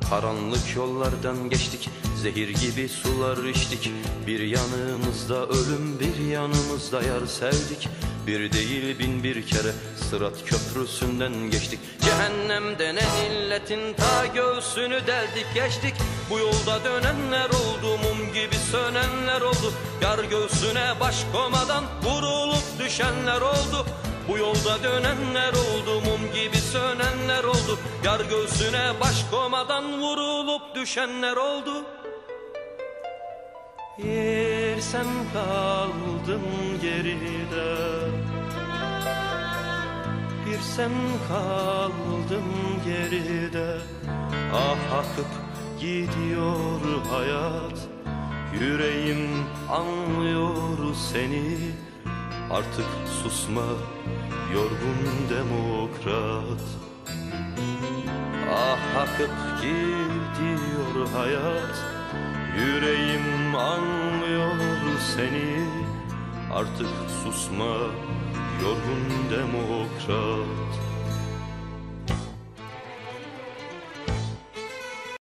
Karanlık yollardan geçtik, zehir gibi sular içtik. Bir yanımızda ölüm, bir yanımızda yar sevdik. Bir değil bin bir kere Sırat köprüsünden geçtik. Cehennemden en illetin ta göğsünü deldik geçtik. Bu yolda dönenler oldu, mum gibi sönenler oldu. Yar göğsüne baş komadan vurulup düşenler oldu. Bu yolda dönenler oldu, mum gibi sönenler oldu. Yar göğsüne baş komadan vurulup düşenler oldu. Bir sen kaldın geride, bir sen kaldın geride. Ah akıp gidiyor hayat, yüreğim anlıyor seni. Artık susma yorgun demokrat. Ah akıp gidiyor hayat, yüreğim anlıyor seni. Artık susma yorgun demokrat.